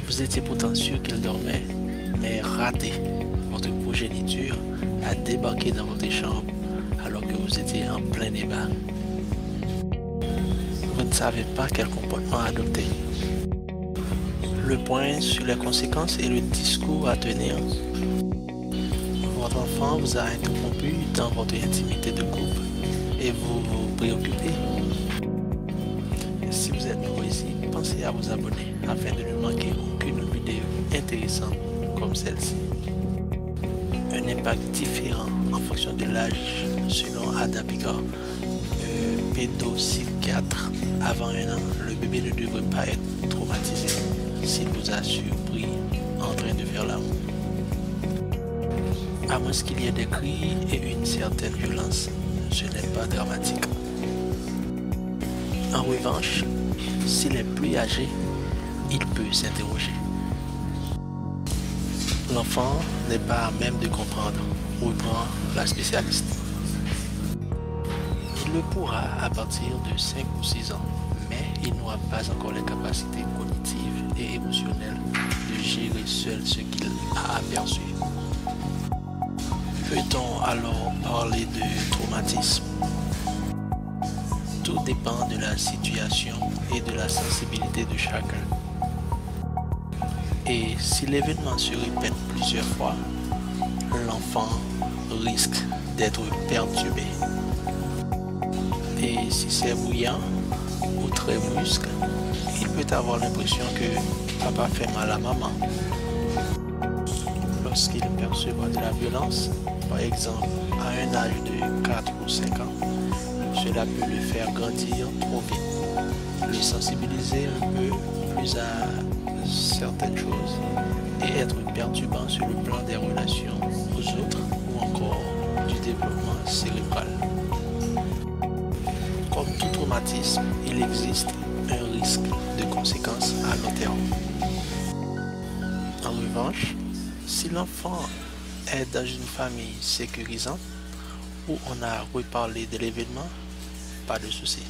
Vous étiez pourtant sûr qu'il dormait, mais raté. Votre progéniture a débarqué dans votre chambre alors que vous étiez en plein débat. Vous ne savez pas quel comportement adopter. Le point sur les conséquences et le discours à tenir. Votre enfant vous a interrompu dans votre intimité de couple et vous vous préoccupez. Si vous êtes nouveau ici, pensez à vous abonner afin de ne manquer aucune vidéo intéressante comme celle-ci. Un impact différent en fonction de l'âge selon Ada Picard, pédopsychiatre. Avant 1 an, le bébé ne devrait pas être traumatisé s'il vous a surpris en train de faire l'amour. À moins qu'il y ait des cris et une certaine violence, ce n'est pas dramatique. En revanche, s'il est plus âgé, il peut s'interroger. L'enfant n'est pas à même de comprendre, reprend la spécialiste. Il le pourra à partir de 5 ou 6 ans, mais il n'aura pas encore les capacités cognitives et émotionnelles de gérer seul ce qu'il a aperçu. Peut-on alors parler de traumatisme? Tout dépend de la situation et de la sensibilité de chacun. Et si l'événement se répète plusieurs fois, l'enfant risque d'être perturbé. Et si c'est bruyant ou très brusque, il peut avoir l'impression que papa fait mal à maman. Lorsqu'il percevra de la violence, par exemple à un âge de 4 ou 5 ans, cela peut le faire grandir trop vite, le sensibiliser un peu plus à certaines choses et être perturbant sur le plan des relations aux autres ou encore du développement cérébral. Comme tout traumatisme, il existe un risque de conséquences à long terme. En revanche, si l'enfant est dans une famille sécurisante où on a reparlé de l'événement, pas de souci.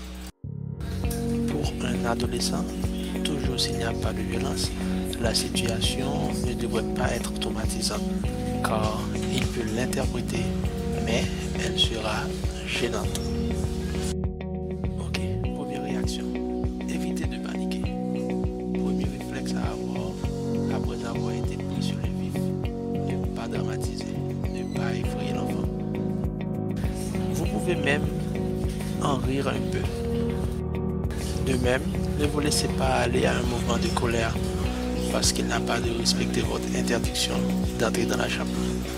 Pour un adolescent, toujours s'il n'y a pas de violence, la situation ne devrait pas être traumatisante car il peut l'interpréter, mais elle sera gênante. Ok, première réaction. Évitez de paniquer. Premier réflexe à avoir après avoir été pris sur le vif, ne pas dramatiser, ne pas effrayer l'enfant. Vous pouvez même en rire un peu. De même, ne vous laissez pas aller à un mouvement de colère parce qu'il n'a pas de respecter votre interdiction d'entrer dans la chambre.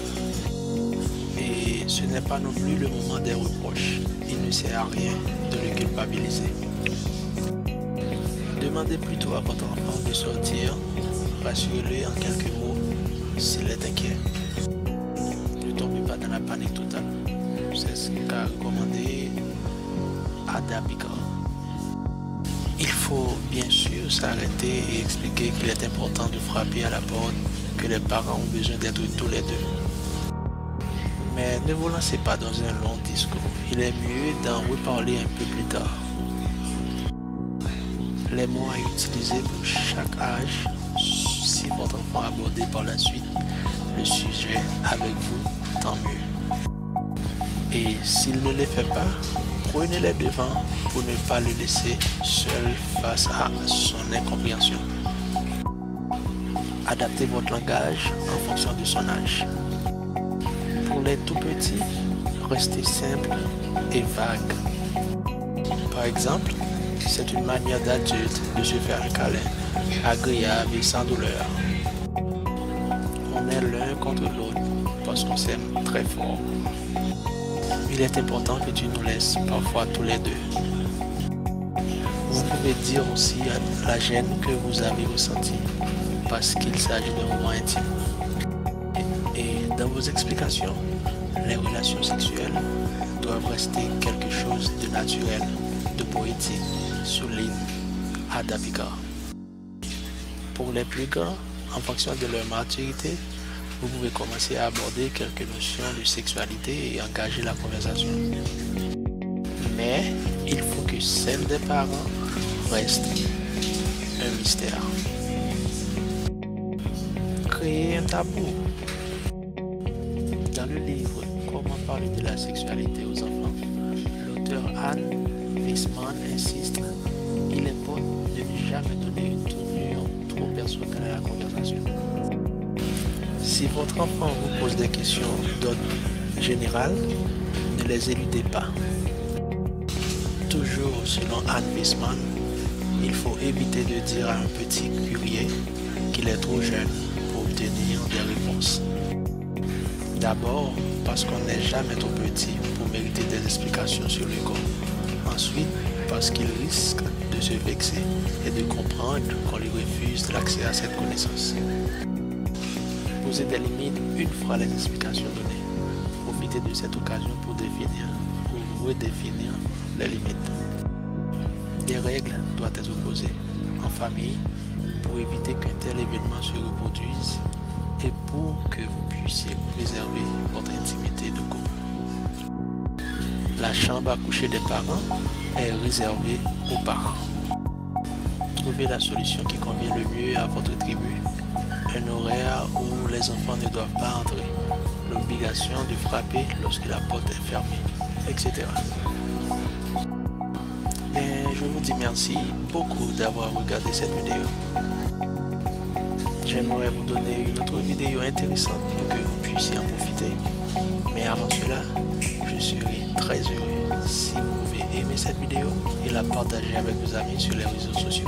Et ce n'est pas non plus le moment des reproches. Il ne sert à rien de le culpabiliser. Demandez plutôt à votre enfant de sortir, rassurez-le en quelques mots s'il est inquiet. Ne tombez pas dans la panique totale. C'est ce qu'a recommandé Ada Picard. Il faut bien sûr s'arrêter et expliquer qu'il est important de frapper à la porte, que les parents ont besoin d'être tous les deux. Mais ne vous lancez pas dans un long discours. Il est mieux d'en reparler un peu plus tard. Les mots à utiliser pour chaque âge, si votre enfant aborde par la suite le sujet avec vous, tant mieux. Et s'il ne les fait pas, prenez-les devant pour ne pas le laisser seul face à son incompréhension. Adaptez votre langage en fonction de son âge. Pour les tout petits, restez simple et vague. Par exemple, c'est une manière d'adulte de se faire un câlin, agréable et sans douleur. On est l'un contre l'autre parce qu'on s'aime très fort. Il est important que tu nous laisses parfois tous les deux. Vous pouvez dire aussi la gêne que vous avez ressentie parce qu'il s'agit d'un moment intime. Et dans vos explications, les relations sexuelles doivent rester quelque chose de naturel, de poétique, souligne Ada Picard. Pour les plus grands, en fonction de leur maturité, vous pouvez commencer à aborder quelques notions de sexualité et engager la conversation. Mais il faut que celle des parents reste un mystère. créer un tabou. Dans le livre Comment parler de la sexualité aux enfants, l'auteur Anne Weisman insiste, il est bon de ne jamais donner une tournure trop personnelle à la conversation. Si votre enfant vous pose des questions d'ordre général, ne les éludez pas. Toujours selon Anne Weisman, il faut éviter de dire à un petit curieux qu'il est trop jeune pour obtenir des réponses. D'abord, parce qu'on n'est jamais trop petit pour mériter des explications sur le corps. Ensuite, parce qu'il risque de se vexer et de comprendre qu'on lui refuse l'accès à cette connaissance. Posez des limites une fois les explications données. Profitez de cette occasion pour définir ou redéfinir les limites. Des règles doivent être posées en famille pour éviter qu'un tel événement se reproduise et pour que vous puissiez préserver votre intimité de couple. La chambre à coucher des parents est réservée aux parents. Trouvez la solution qui convient le mieux à votre tribu. Un horaire où les enfants ne doivent pas entrer, l'obligation de frapper lorsque la porte est fermée, etc. Et je vous dis merci beaucoup d'avoir regardé cette vidéo. J'aimerais vous donner une autre vidéo intéressante pour que vous puissiez en profiter. Mais avant cela, je serai très heureux si vous pouvez aimer cette vidéo et la partager avec vos amis sur les réseaux sociaux.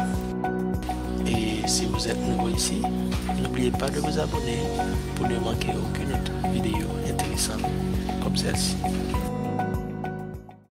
Et si vous êtes nouveau ici, n'oubliez pas de vous abonner pour ne manquer aucune autre vidéo intéressante comme celle-ci.